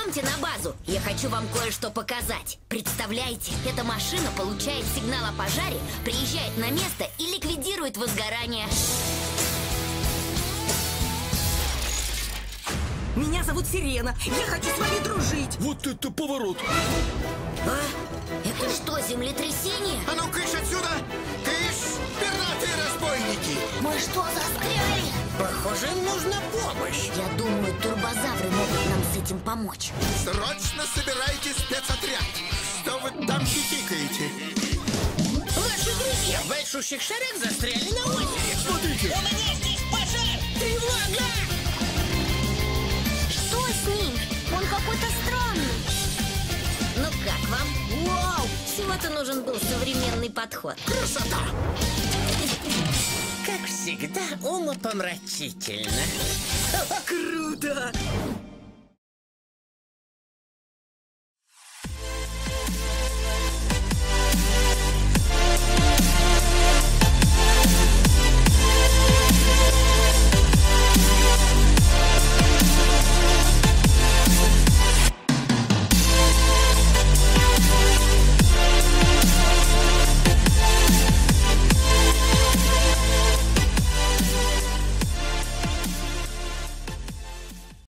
Идемте на базу. Я хочу вам кое-что показать. Представляете, эта машина получает сигнал о пожаре, приезжает на место и ликвидирует возгорание. Меня зовут Сирена. Я хочу с вами дружить. Вот это поворот! А? Это что, землетрясение? А ну, кыш отсюда! Кыш! Пираты, разбойники! Мы что, застряли? Похоже, им нужна помощь. Я думаю, турбозавры могут нам с этим помочь. Срочно собирайте спецотряд. Что вы там хихикаете? Ваши друзья в большущих шарах застряли на озере. Смотрите! У меня здесь пожар! Тревога! Что с ним? Он какой-то странный. Ну как вам? Вау! Всего-то нужен был современный подход. Красота! Как всегда, умопомрачительно. Круто!